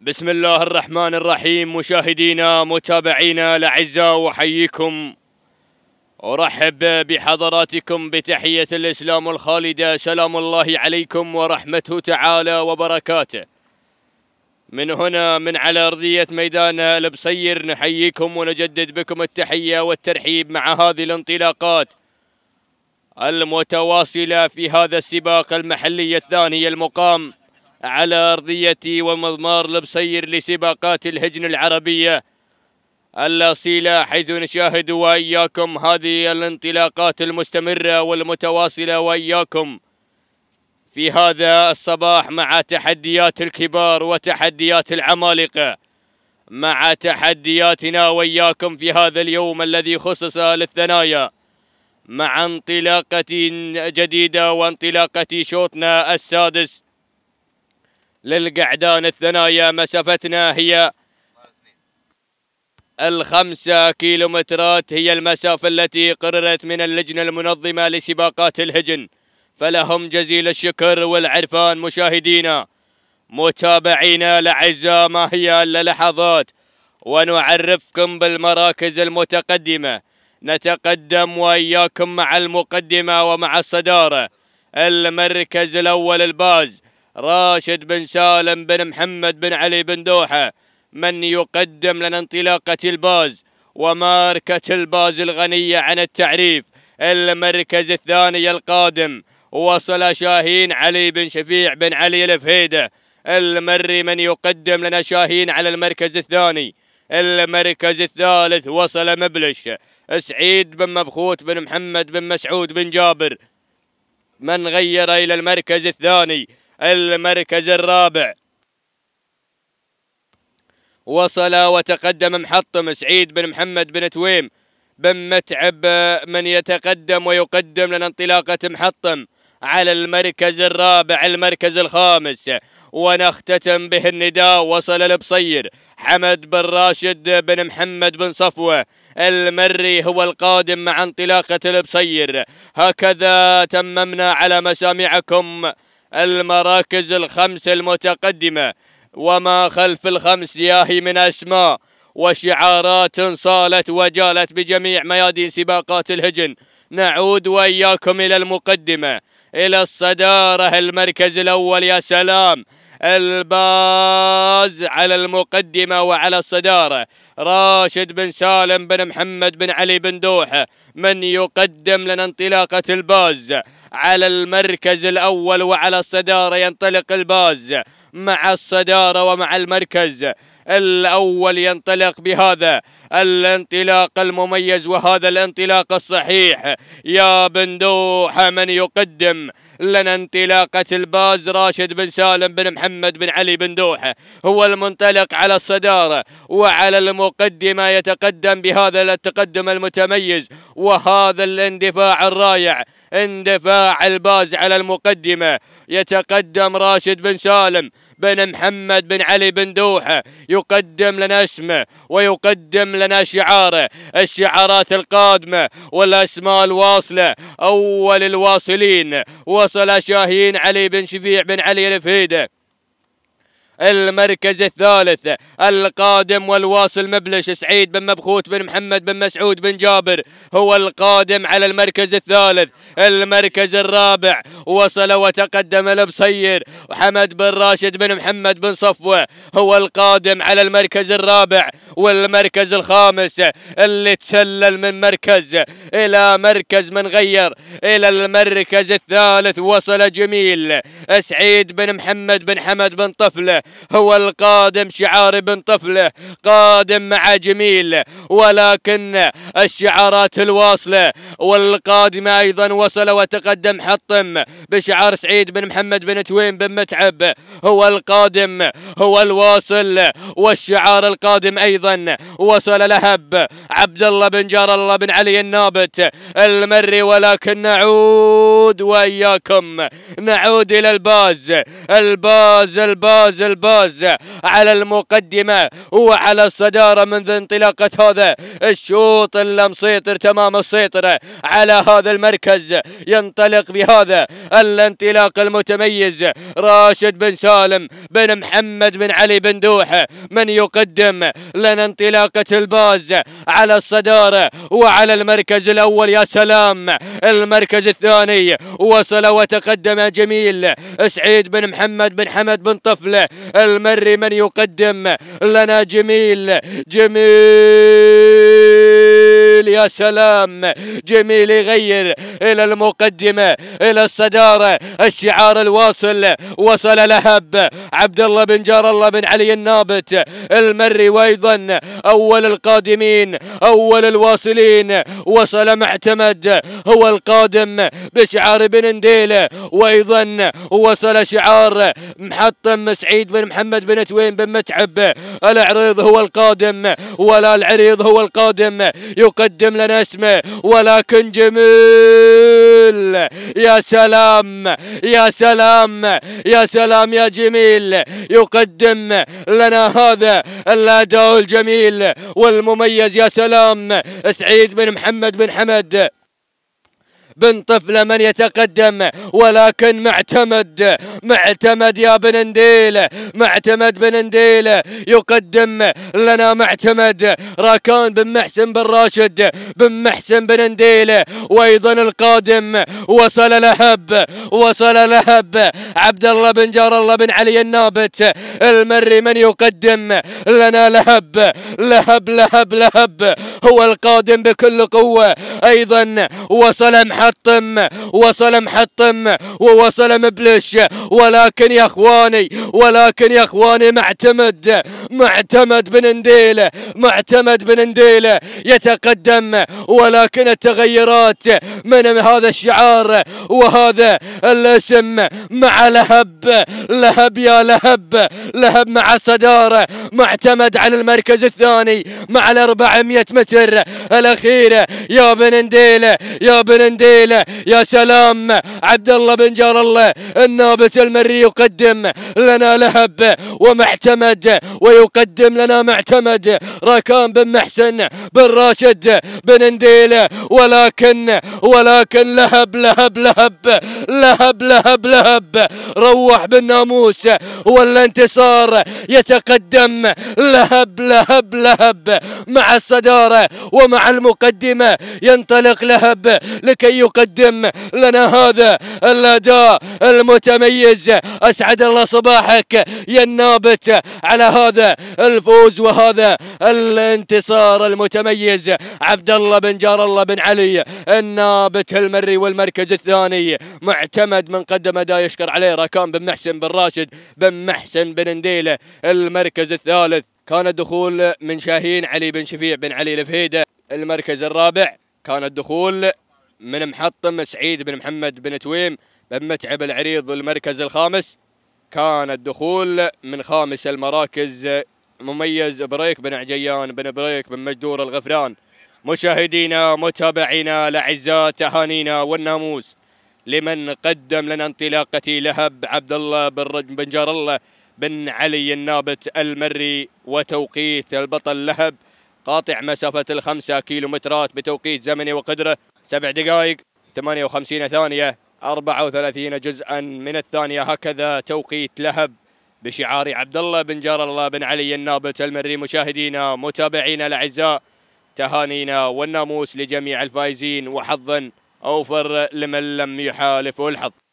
بسم الله الرحمن الرحيم. مشاهدينا متابعينا الأعزاء، أحييكم أرحب بحضراتكم بتحية الإسلام الخالدة. سلام الله عليكم ورحمته تعالى وبركاته. من هنا من على أرضية ميدان البصير نحييكم ونجدد بكم التحية والترحيب مع هذه الانطلاقات المتواصلة في هذا السباق المحلي الثاني المقام على أرضية ومضمار البصير لسباقات الهجن العربية الأصيلة، حيث نشاهد وإياكم هذه الانطلاقات المستمرة والمتواصلة وإياكم في هذا الصباح مع تحديات الكبار وتحديات العمالقة، مع تحدياتنا وإياكم في هذا اليوم الذي خصص للثنايا، مع انطلاقة جديدة وانطلاقة شوطنا السادس للقعدان الثنايا. مسافتنا هي 5 كيلومترات، هي المسافة التي قررت من اللجنة المنظمة لسباقات الهجن، فلهم جزيل الشكر والعرفان. مشاهدينا متابعينا الأعزاء، ما هي إلا لحظات ونعرفكم بالمراكز المتقدمة. نتقدم وإياكم مع المقدمة ومع الصدارة. المركز الأول الباز راشد بن سالم بن محمد بن علي بن دوحة، من يقدم لنا انطلاقة الباز وماركة الباز الغنية عن التعريف. المركز الثاني القادم وصل شاهين علي بن شفيع بن علي الفهيدة المري، من يقدم لنا شاهين على المركز الثاني. المركز الثالث وصل مبلش سعيد بن مبخوت بن محمد بن مسعود بن جابر، من غير إلى المركز الثاني. المركز الرابع وصل وتقدم محطم سعيد بن محمد بن تويم بن متعب، من يتقدم ويقدم لنا انطلاقة محطم على المركز الرابع. المركز الخامس ونختتم به النداء وصل البصير حمد بن راشد بن محمد بن صفوة المري، هو القادم مع انطلاقة البصير. هكذا تممنا على مسامعكم المراكز ال5 المتقدمة، وما خلف ال5 ياهي من أسماء وشعارات صالت وجالت بجميع ميادين سباقات الهجن. نعود وإياكم إلى المقدمة، إلى الصدارة. المركز الأول، يا سلام، الباز على المقدمة وعلى الصدارة راشد بن سالم بن محمد بن علي بن دوحة، من يقدم لنا انطلاقة الباز على المركز الأول وعلى الصدارة. ينطلق الباز مع الصدارة ومع المركز الأول، ينطلق بهذا الانطلاق المميز وهذا الانطلاق الصحيح. يا بن دوحة، من يقدم لنا انطلاقة الباز راشد بن سالم بن محمد بن علي بن دوحة، هو المنطلق على الصدارة وعلى المقدمة، يتقدم بهذا التقدم المتميز وهذا الاندفاع الرائع. اندفاع الباز على المقدمة، يتقدم راشد بن سالم بن محمد بن علي بن دوحة، يقدم لنا اسمه ويقدم لنا شعاره. الشعارات القادمة والأسماء الواصلة. أول الواصلين وصل شاهين علي بن شفيع بن علي الفهيدة. المركز الثالث القادم والواصل مبلش سعيد بن مبخوت بن محمد بن مسعود بن جابر، هو القادم على المركز الثالث. المركز الرابع وصل وتقدم البصير وحمد بن راشد بن محمد بن صفوة، هو القادم على المركز الرابع. والمركز الخامس اللي تسلل من مركز إلى مركز، من غير إلى المركز الثالث، وصل جميل سعيد بن محمد بن حمد بن طفلة، هو القادم. شعار بن طفلة قادم مع جميل، ولكن الشعارات الواصلة والقادمة أيضا وصل وتقدم حطم بشعار سعيد بن محمد بن تويم بن متعب، هو القادم، هو الواصل. والشعار القادم أيضا وصل لهب عبد الله بن جار الله بن علي النابت المري. ولكن نعود وإياكم، نعود إلى الباز. الباز الباز على المقدمة وعلى الصدارة منذ انطلاقة هذا الشوط اللي مسيطر تمام السيطرة على هذا المركز. ينطلق بهذا الانطلاق المتميز راشد بن سالم بن محمد بن علي بندوحة من يقدم لنا انطلاقة الباز على الصدارة وعلى المركز الأول. يا سلام، المركز الثاني وصل وتقدم جميل سعيد بن محمد بن حمد بن طفلة المري من يقدم لنا جميل يا سلام، جميل يغير إلى المقدمة إلى الصدارة. الشعار الواصل وصل لهب عبد الله بن جار الله بن علي النابت المري، وأيضا أول القادمين أول الواصلين وصل معتمد هو القادم بشعار بن نديلة، وأيضا وصل شعار محطم سعيد بن محمد بن تويم بن متعب. العريض هو القادم ولا العريض هو القادم يقدم لنا اسمه، ولكن جميل يا سلام يا سلام يا سلام يا جميل يقدم لنا هذا الأداء الجميل والمميز. يا سلام، سعيد بن محمد بن حمد بن طفلة من يتقدم، ولكن معتمد يا بن نديلة، معتمد بن نديلة يقدم لنا معتمد راكان بن محسن بن راشد بن محسن بن نديلة. وايضا القادم وصل لهب عبد الله بن جار الله بن علي النابت المري من يقدم لنا لهب هو القادم بكل قوة. ايضا وصل محطم ووصل مبلش، ولكن يا اخواني معتمد بن نديلة يتقدم، ولكن التغيرات من هذا الشعار وهذا الاسم مع لهب يا لهب مع الصدارة، معتمد على المركز الثاني مع 400 متر الأخيرة. يا بن نديلة يا سلام، عبد الله بن جار الله النابت المري يقدم لنا لهب ومعتمد، ويقدم لنا معتمد راكان بن محسن بن راشد بن نديلة، ولكن لهب روح بالناموس والانتصار. يتقدم لهب مع الصدارة ومع المقدمة. ينطلق لهب لكي يقدم لنا هذا الأداء المتميز. أسعد الله صباحك يا النابت على هذا الفوز وهذا الانتصار المتميز. عبد الله بن جار الله بن علي النابت المري، والمركز الثاني معتمد من قدم أداء يشكر عليه راكان بن محسن بن راشد بن محسن بن نديلة. المركز الثالث كان الدخول من شاهين علي بن شفيع بن علي الفهيدة. المركز الرابع كان الدخول من محطم سعيد بن محمد بن تويم بن متعب العريض. والمركز الخامس كان الدخول من خامس المراكز مميز بريك بن عجيان بن بريك بن مجدور الغفران. مشاهدينا متابعينا الاعزاء، تهانينا والناموس لمن قدم لنا انطلاقة لهب عبد الله بن جار الله بن علي النابت المري، وتوقيت البطل لهب قاطع مسافة 5 كيلومترات بتوقيت زمني وقدره 7 دقائق 58 ثانية 34 جزءا من الثانية. هكذا توقيت لهب بشعار عبد الله بن جار الله بن علي النابت المري. مشاهدينا متابعينا الاعزاء، تهانينا والناموس لجميع الفائزين، وحظا اوفر لمن لم يحالفه الحظ.